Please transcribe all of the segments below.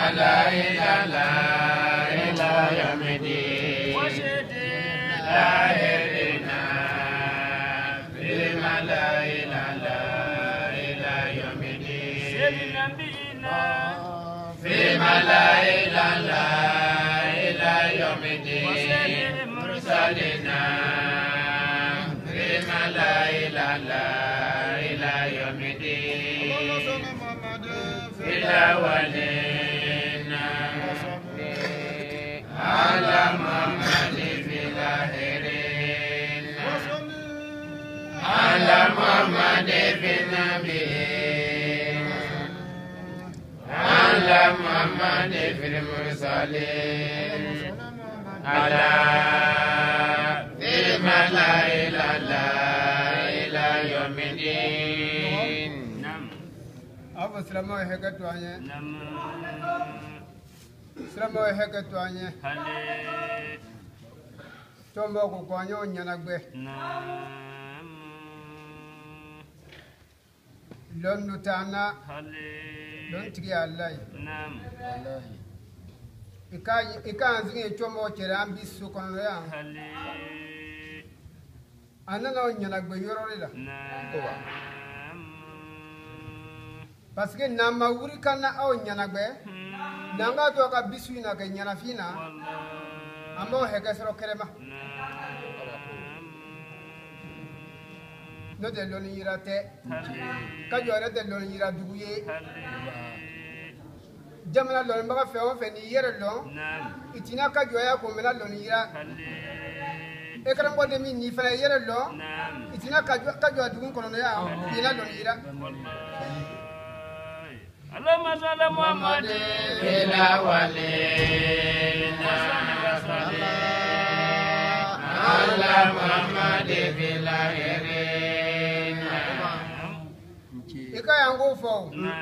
لا إله إلا يوم الدين لا إله فيما لا إله إلا يوم الدين فيما لا إله إلا يوم الدين مرسلنا فيما لا إله إلا يوم الدين في الأولين على محمد في الآخرين على محمد في النبيين على محمد في المرسلين على فيما لا إله إلا يوم الدين. أبو سلمى هكذا توانية. سلمى هكذا توانية. تومبا كوكوانيو نيانغبي. لون نتانا. لون تري الله. إكان زين تومبا كرام بيسوكون ليا. أنا لون نيانغبي يوروليلا. Parce que nama wuri kana aw nyanagbe nanga to ka bisuina ke nyanafina amo hege soro kerema no de loni yirate ka jore de loni yira duguye jamana loni baga fe o fe ni yere lo itina ka joya ko mena loni yira e karam ko de mi ni fa yere lo itina ka joya dugun kono ya ina loni yira اللهم صل محمد في الأولين على محمد في الآخرين. إكا ينقو فو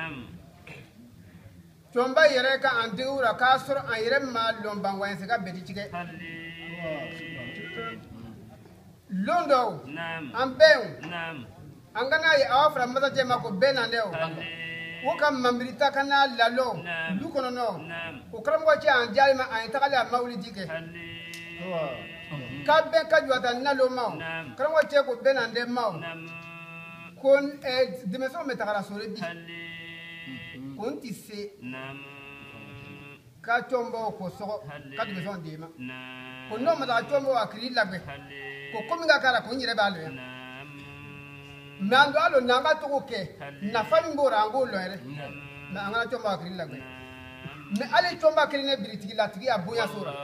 تومبا يريكا أنتيورا كاسر أن يرم ما لومبان وينسكا بيتيكي لوندو أمبيو أنغانا يأوفر مدى جيماكو بينانديو Wakam mamrita kana lalo dukono no ukram ko ci an jalma an takala mawlidi ke kabbe kajwata nalo maw kram ko ci ko benande maw kon dimension metakala sore bi kon tisse ka tombo ko so ka dimension dima ko no mata tombo akri lagbe ko komi ga kala ko nyire balo Mando alo nanga toke na fami mbora angolo ere na angana chomba akiri lagbe me ale chomba akiri ne biritigi latigi abuya sura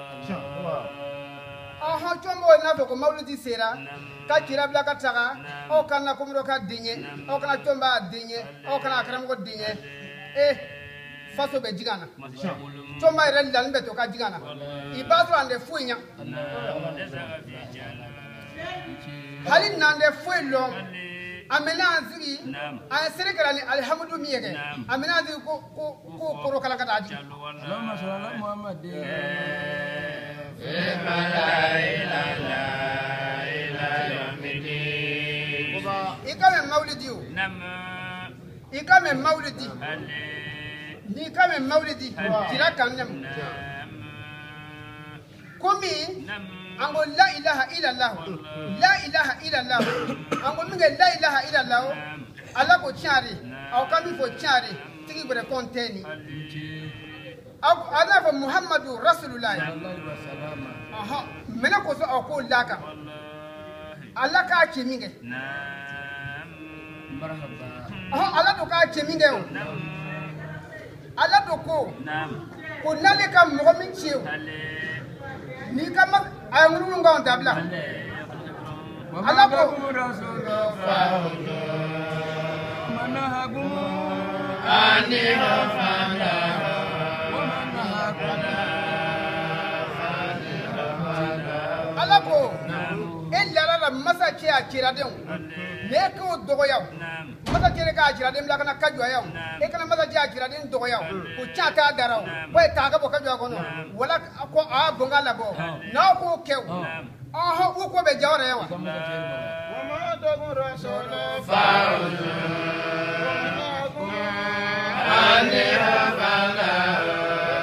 aha chomba na to ko maulidi sera ka kira bla ka taga o kana komro ka dinye o kana chomba dinye o kana akram ko dinye faso be jigana chomba ere lanbe to ka jigana ibazo ande fuinya halin nande fuilo amena anzigi ay serekalani alhamdu miyeke amena anzigi ko koro kala kata aji Allahumma salli ala Muhammad ikame maulidi ikame maulidi ni kame maulidi kira kannem komi ango la ilaha illallah la ilaha illallah ango minge la ilaha illallah ala ko tiare aw kami fo tiare tigi bere konteni ala fa muhammadu rasulullah aha mena ko so aw ko laka ala ka cheminge marhaba aha ala do ka cheminge o ala do ko nale ka mo min chiu ni kama ayamuru ngao tabla ala ko manahagum ani hafala ala ko ella la masa ke akira den ne ko dogo yaw masa ke ka akira den la kana kajwa yaw e kana masa ke akira den dogo yaw ko cha ka daraw ko ta ga bo kajwa ko no wala ko a bonga la bo na ko kew aha wo ko be jawra yawa Muhammadur Rasulullah ani hafala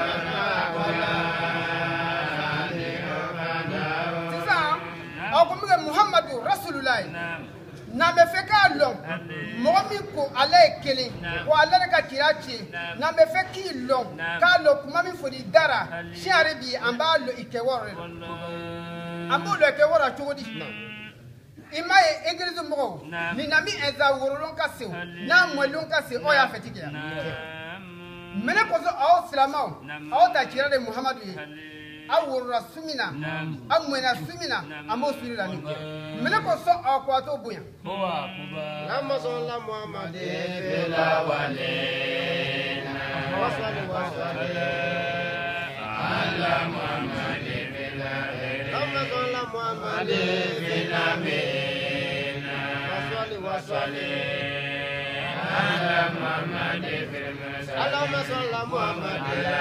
ko Muhammadu Rasulullah na me fe ka lon mo mi ko ale kele ko ale ka kirachi na me fe ki lon ka lo kuma mi fodi dara shi arabi amba lo ikewore ambo lo ikewora chodi imaye eglise mo ni na mi eza worolon ka se na mwelon ka se o ya fetike ya mene ko so o silama o ta kira de Muhammadu awurra sumina amwena sumina amo surira ni mele ko so akwato buya Lama sola Muhammad bila wale wasali wasali ala Muhammad bila Lama sola Muhammad bila mena wasali wasali ala Muhammad bila Allahumma salli Muhammad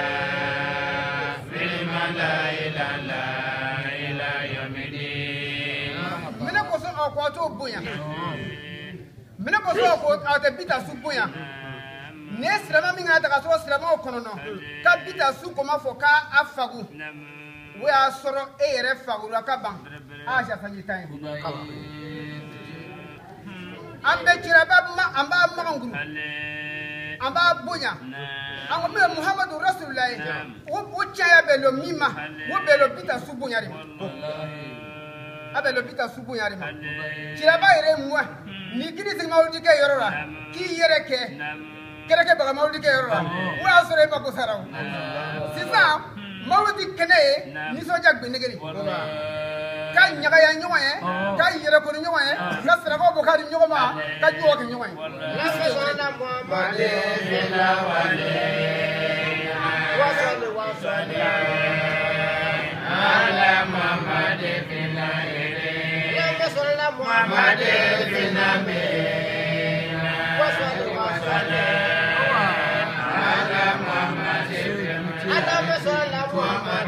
la ilaha illa yawmiddin mene ko so akwato buya mene ko so ko ata bita su buya ne sirama mi ngata ka so sirama o kono no ka bita su ko ma fo ka afagu we asoro e yere fagu ka ban a sha sanyi tan ambe kiraba ma amba maganguru amba bunya ango me Muhammadu Rasulullah wo chaya belo mima wo belo bita su bunya ri abelo bita su bunya ri ma kiraba ire mwa ni kidi sing mawdi ke yorora ki yere ke kere ke baga mawdi ke yorora wo asore ba ko saraw sisa mawdi kene ni so jagbe negeri ka nyaga ya nyoye ka yere ko nyoye ka sira ko bokari nyoma ka jo ke nyoye Lama sola Muhammad bila wale wasali wasali ala Muhammad bila Lama sola Muhammad Muhammad bila mena wasali wasali ala Muhammad bila Allahumma salli Muhammad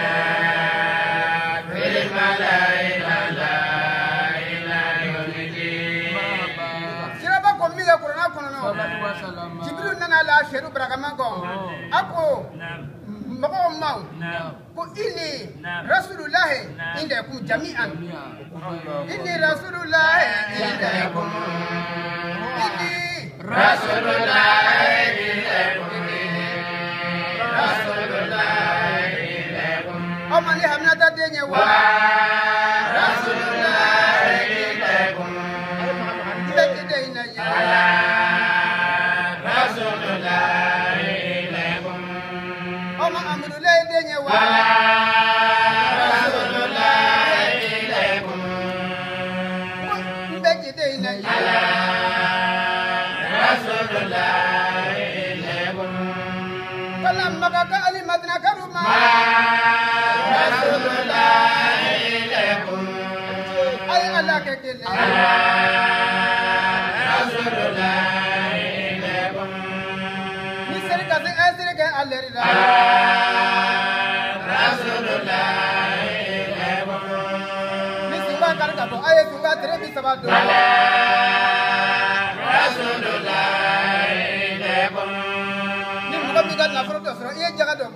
kiraba ko mi ya qur'ana kono no jibril nana la sheru bragama ko ako mako maw ko inni rasulullah indakum jami'an inni rasulullah indakum inni rasulullah ilaikum rasulullah ilaikum o mani hamnata denye wa rasulullah ilaikum tete ina ya rasulullah ilaikum o ma amru le denye wa rasulullah ilaikum tete ina ya rasulullah ilaikum kala magaka ali madina karuma rasulullah ilaikum ay ala ke kele rasulullah ilaikum ni seri ka se asiri ke aleri da rasulullah ilaikum ni simba kar ka to ay sunga tere bi sabado rasulullah ilaikum ni mo bi ga na fro to so ye jaga do bo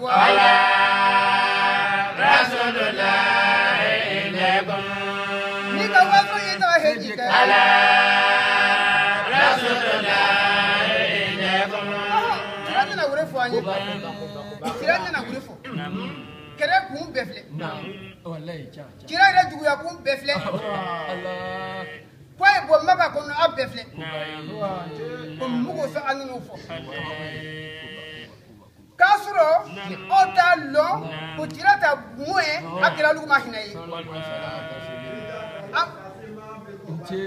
rasulullah ilaikum ni ka wa so ye ta he ji ka rasulullah ilaikum tirani na wure fo anyi tirani na wure fo kere kun befle wallahi cha kira ire jugu ya kun befle Allah ko e bo maka ko no abefle ko mugo so aninu fo kasuro ota lo ko tirata mue akira lugu mahina yi nche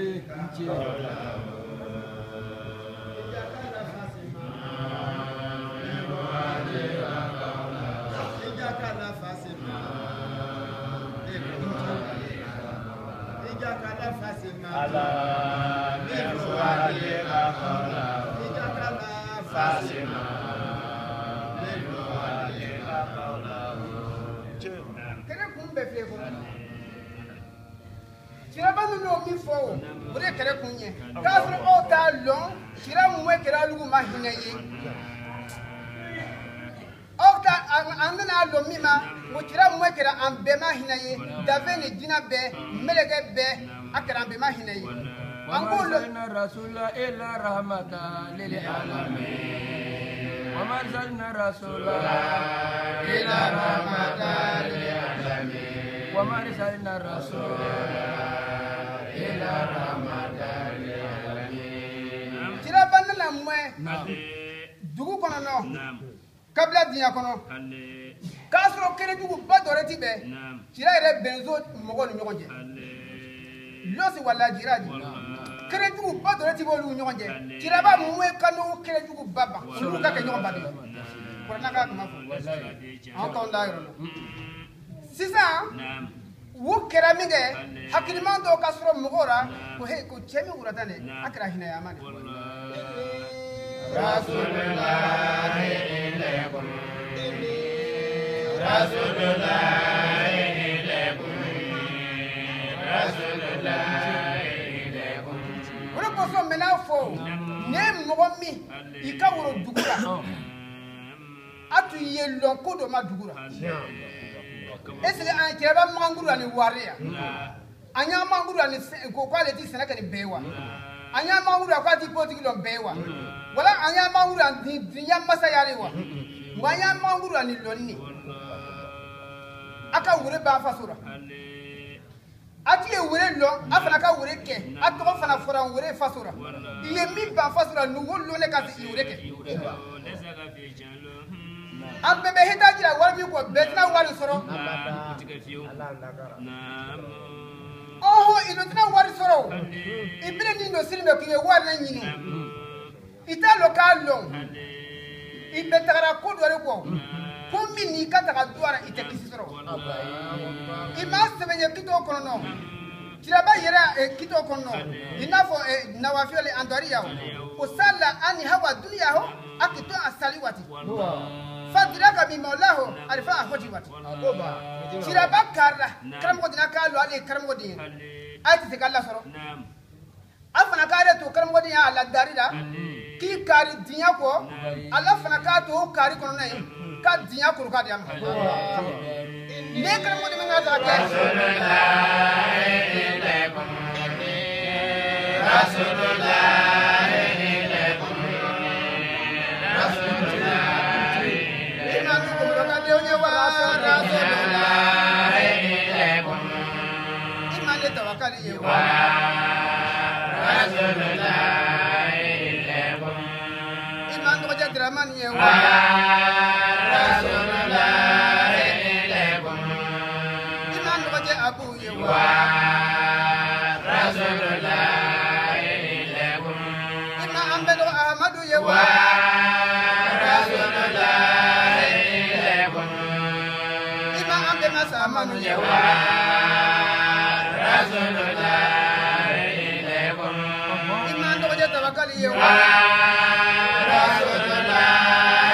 kere kun befle ko kira banu no mi fo bure kere kun ye kasuro ota lo kira mue kira lugu mahina yi ota anna lo mi ma kira mɔ kɛra an bɛɛ ma hinɛ ye dafe ni jinɛ bɛɛ meleke bɛɛ a kɛra an bɛɛ ma hinɛ ye an k'o lɔ rasula ila rahmata lil alamin وما أرسلنا رسولا إلا رحمة للعالمين وما أرسلنا رسولا إلا رحمة للعالمين kira banna la mɔ dugu kɔnɔ nɔ kabila diɲɛ kɔnɔ k'a sɔrɔ kɛnɛjugu ba dɔ ti bɛɛ kira yɛrɛ bɛnzo mɔgɔw ni ɲɔgɔn cɛ lɔsi wala jiraji kɛnɛjugu ba dɔ ti b'olu ni ɲɔgɔn cɛ kiraba mɔ kanu kɛnɛjugu ba ban olu ka kɛ ɲɔgɔn ba de kɔrɔna ka kuma fɔ an t'anw da yɔrɔ la sisan u kɛra min kɛ hakiliman dɔw ka sɔrɔ mɔgɔw la ko he ko cɛ min wulata dɛ a kɛra hinɛyama de o de kosɔn mɛ n'a fɔ ne mɔgɔ min i ka woro dugu la a tun ye lɔn ko dɔ ma dugu la est-ce que an kɛrɛba manguru ani wari ya an y'a manguru ani ko k'ale ti sɛnɛ kɛ ni bɛɛ ye wa an y'a manguru k'a ti politique lɔn bɛɛ ye wa wala an y'a manguru ani diɲɛ masaya de wa wa an y'a manguru ani lɔnni a ka wure b'an faso la a ti ye wure lɔn a fana ka wure kɛ a tɔgɔ fana fɔra wure faso la i ye min ban faso la nugu lɔnne ka se i wure kɛ an bɛɛ bɛ hitaji la wari min kɔ bɛɛ tɛna wari sɔrɔ ɔhɔn i dun tɛna wari sɔrɔ i bɛna nin dɔ sini bɛ k'i ye wari la ɲini i t'a dɔn k'a lɔn i bɛ tagara ko dɔ de kɔ ko min n'i ka taga du ara i tɛ kisi sɔrɔ i m'a sɛbɛn ye kito kɔnɔ kiraba yɛrɛ kito kɔnɔ i n'a fɔ nawafiyɛli andɔri yawo o sala ani hawa duniya ho a kito a sali waati fadiraka bi maulahu alifa a hoti waati kiraba karila karamɔgɔ dina k'a lɔ ale ye karamɔgɔ den ye a tɛ se k'ala sɔrɔ a fana k'ale to karamɔgɔ den y'a la dari la k'i kari diɲɛ kɔ ala fana k'a to o kari kɔnɔna ye ka diɲɛ kuru ka di a ma ne karamɔgɔ den min ka taa kɛ Iman doja draman ye wa Rasulullah Iman doja abu ye wa Rasulullah Iman ambedo Ahmadu ye wa Rasulullah Iman ambe masamanu ye wa Rasulullah Iman doja tawakali ye wa Rasulullah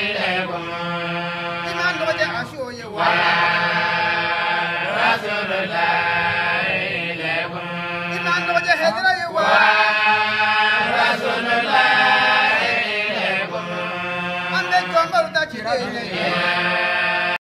Iman doja asyo ye wa Rasulullah Iman doja hijra ye wa Rasulullah Ande kombaru ta chide ye